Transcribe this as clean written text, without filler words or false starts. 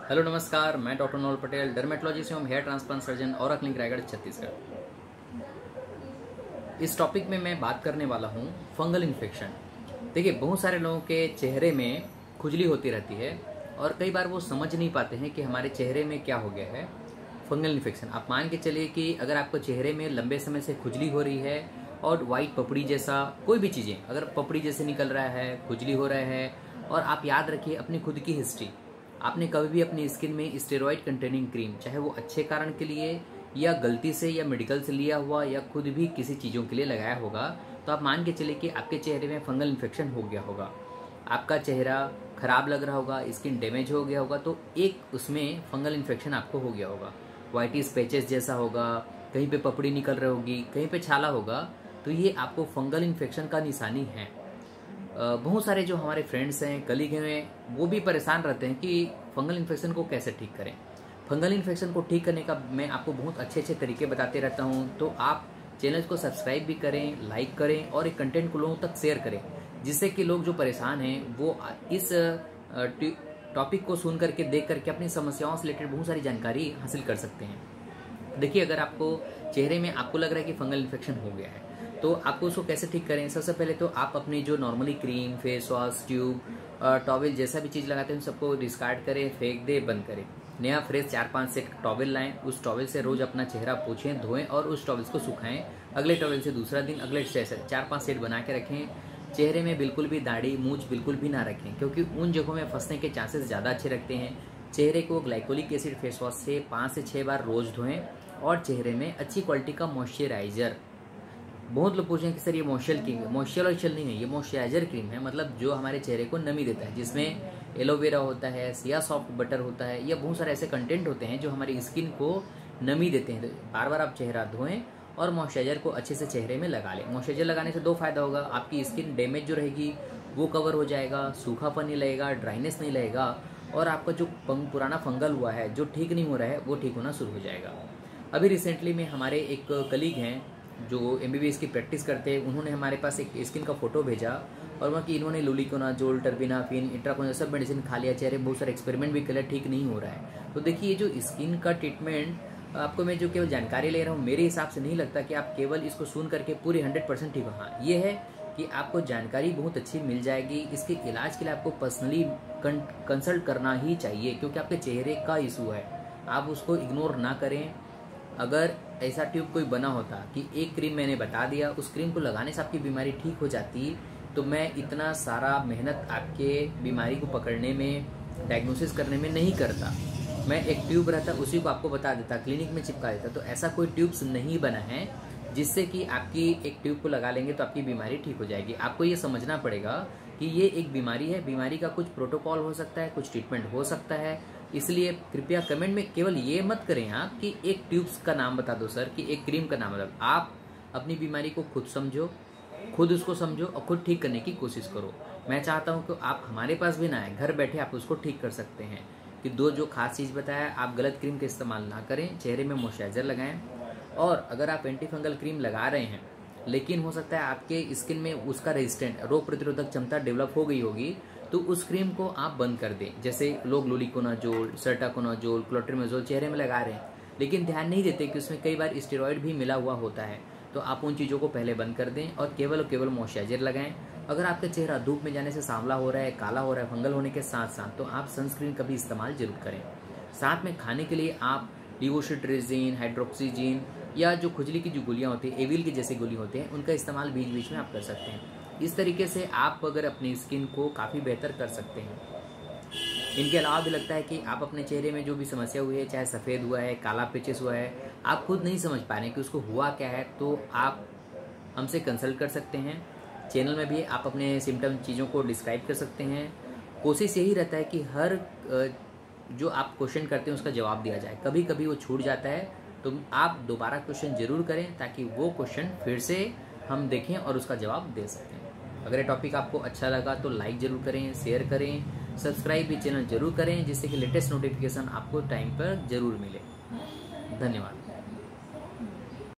Hello नमस्कार, मैं doctor Nol Patel, dermatologist एवं हेयर ट्रांसप्लांट सर्जन और क्लिनिक रायगढ़ छत्तीसगढ़। इस टॉपिक में मैं बात करने वाला हूँ फंगल इन्फेक्शन। देखिए, बहुत सारे लोगों के चेहरे में खुजली होती रहती है और कई बार वो समझ नहीं पाते हैं कि हमारे चेहरे में क्या हो गया है। फंगल इन्फेक्शन, आप मान के चलिए कि अगर आपको चेहरे में लंबे समय से खुजली हो रही है और वाइट पपड़ी जैसा कोई भी चीज़ें, अगर पपड़ी जैसे निकल रहा है, खुजली हो रहा है, और आप याद रखिए अपनी खुद की हिस्ट्री, आपने कभी भी अपनी स्किन में स्टेरॉइड कंटेनिंग क्रीम, चाहे वो अच्छे कारण के लिए या गलती से या मेडिकल से लिया हुआ या खुद भी किसी चीज़ों के लिए लगाया होगा, तो आप मान के चलिए कि आपके चेहरे में फंगल इन्फेक्शन हो गया होगा। आपका चेहरा खराब लग रहा होगा, स्किन डैमेज हो गया होगा, तो एक उसमें फंगल इन्फेक्शन आपको हो गया होगा। वाइटिस पैचेस जैसा होगा, कहीं पे पपड़ी निकल रही होगी, कहीं पे छाला होगा, तो ये आपको फंगल इन्फेक्शन का निशानी है। बहुत सारे जो हमारे फ्रेंड्स हैं, कलीग हैं, वो भी परेशान रहते हैं कि फंगल इन्फेक्शन को कैसे ठीक करें। फंगल इन्फेक्शन को ठीक करने का मैं आपको बहुत अच्छे अच्छे तरीके बताते रहता हूं, तो आप चैनल को सब्सक्राइब भी करें, लाइक करें और एक कंटेंट को लोगों तक शेयर करें, जिससे कि लोग जो परेशान हैं वो इस टॉपिक को सुन करके, देख करके अपनी समस्याओं से रिलेटेड बहुत सारी जानकारी हासिल कर सकते हैं। देखिए, अगर आपको चेहरे में आपको लग रहा है कि फंगल इन्फेक्शन हो गया है, तो आपको उसको कैसे ठीक करें। सबसे पहले तो आप अपनी जो normally cream, face wash, tube, towel जैसा भी चीज़ लगाते हैं, उन सबको डिस्कार्ड करें, फेंक दे, बंद करें। नया फ्रेश 4-5 सेट टॉवेल लाएं, उस टॉवेल से रोज अपना चेहरा पोछें, धोएं और उस टॉवेल्स को सुखाएं। अगले टॉवेल से दूसरा दिन, अगले 4-5 सेट बना के रखें। चेहरे में बिल्कुल भी दाढ़ी मूंछ बिल्कुल भी ना रखें, क्योंकि उन जगहों में फंसने के चांसेस ज़्यादा अच्छे रखते हैं। चेहरे को ग्लाइकोलिक एसिड फेस वॉश से 5 से 6 बार रोज धोएं और चेहरे में अच्छी क्वालिटी का मॉइस्चराइजर, बहुत लोग पूछें कि सर ये मॉइस्चराइजर नहीं है, ये मॉइस्चराइजर क्रीम है, मतलब जो हमारे चेहरे को नमी देता है, जिसमें एलोवेरा होता है, सिया सॉफ्ट बटर होता है, या बहुत सारे ऐसे कंटेंट होते हैं जो हमारी स्किन को नमी देते हैं। तो बार बार आप चेहरा धोएं और मॉइस्चराइजर को अच्छे से चेहरे में लगा लें। मॉइस्चराइजर लगाने से 2 फायदा होगा, आपकी स्किन डैमेज जो रहेगी वो कवर हो जाएगा, सूखापन नहीं लगेगा, ड्राइनेस नहीं लगेगा, और आपका जो पुराना फंगल हुआ है, जो ठीक नहीं हो रहा है, वो ठीक होना शुरू हो जाएगा। अभी रिसेंटली में हमारे एक कलीग हैं जो MBBS की प्रैक्टिस करते हैं, उन्होंने हमारे पास एक स्किन का फोटो भेजा और वहाँ कि इन्होंने लुलिकोनाजोल, टर्बिनाफिन, इंट्राकोनाजोल सब मेडिसिन खा लिया, चेहरे बहुत सारे एक्सपेरिमेंट भी कर, ठीक नहीं हो रहा है। तो देखिए, ये जो स्किन का ट्रीटमेंट आपको मैं जो केवल जानकारी ले रहा हूँ, मेरे हिसाब से नहीं लगता कि आप केवल इसको सुन करके पूरी 100% ठीक हो। हाँ, ये है कि आपको जानकारी बहुत अच्छी मिल जाएगी। इसके इलाज के लिए आपको पर्सनली कंसल्ट करना ही चाहिए, क्योंकि आपके चेहरे का इशू है, आप उसको इग्नोर ना करें। अगर ऐसा ट्यूब कोई बना होता कि एक क्रीम मैंने बता दिया, उस क्रीम को लगाने से आपकी बीमारी ठीक हो जाती, तो मैं इतना सारा मेहनत आपके बीमारी को पकड़ने में, डायग्नोसिस करने में नहीं करता। मैं एक ट्यूब रहता उसी को आपको बता देता, क्लिनिक में चिपका देता। तो ऐसा कोई ट्यूब्स नहीं बना है जिससे कि आपकी एक ट्यूब को लगा लेंगे तो आपकी बीमारी ठीक हो जाएगी। आपको ये समझना पड़ेगा कि ये एक बीमारी है, बीमारी का कुछ प्रोटोकॉल हो सकता है, कुछ ट्रीटमेंट हो सकता है। इसलिए कृपया कमेंट में केवल ये मत करें आप कि एक ट्यूब्स का नाम बता दो सर, कि एक क्रीम का नाम बता दो। आप अपनी बीमारी को खुद समझो, खुद उसको समझो और खुद ठीक करने की कोशिश करो। मैं चाहता हूं कि आप हमारे पास भी ना आए, घर बैठे आप उसको ठीक कर सकते हैं। कि जो खास चीज़ बताया, आप गलत क्रीम का इस्तेमाल ना करें, चेहरे में मॉइस्चराइजर लगाएं। और अगर आप एंटी फंगल क्रीम लगा रहे हैं, लेकिन हो सकता है आपके स्किन में उसका रेजिस्टेंट, रोग प्रतिरोधक क्षमता डेवलप हो गई होगी, तो उस क्रीम को आप बंद कर दें। जैसे लोग लुलिकोनाजोल, सर्टाकोनाजोल, क्लोट्रिमेजोल चेहरे में लगा रहे हैं, लेकिन ध्यान नहीं देते कि उसमें कई बार स्टेरॉइड भी मिला हुआ होता है। तो आप उन चीज़ों को पहले बंद कर दें और केवल मॉइस्चराइजर लगाएं। अगर आपका चेहरा धूप में जाने से सांवला हो रहा है, काला हो रहा है, फंगल होने के साथ साथ, तो आप सनस्क्रीन का भी इस्तेमाल जरूर करें। साथ में खाने के लिए आप लिवोसिट्रेजिन, हाइड्रोक्सीजिन, या जो खुजली की जो गोलियाँ होती हैं, एविल की जैसी गोली होती हैं, उनका इस्तेमाल बीच बीच में आप कर सकते हैं। इस तरीके से आप अगर अपनी स्किन को काफ़ी बेहतर कर सकते हैं। इनके अलावा भी लगता है कि आप अपने चेहरे में जो भी समस्या हुई है, चाहे सफ़ेद हुआ है, काला पेचेस हुआ है, आप खुद नहीं समझ पा रहे कि उसको हुआ क्या है, तो आप हमसे कंसल्ट कर सकते हैं। चैनल में भी आप अपने सिम्टम चीज़ों को डिस्क्राइब कर सकते हैं। कोशिश यही रहता है कि हर जो आप क्वेश्चन करते हैं उसका जवाब दिया जाए। कभी कभी वो छूट जाता है, तो आप दोबारा क्वेश्चन जरूर करें, ताकि वो क्वेश्चन फिर से हम देखें और उसका जवाब दे सकते हैं। अगर ये टॉपिक आपको अच्छा लगा तो लाइक जरूर करें, शेयर करें, सब्सक्राइब भी चैनल जरूर करें, जिससे कि लेटेस्ट नोटिफिकेशन आपको टाइम पर जरूर मिले। धन्यवाद।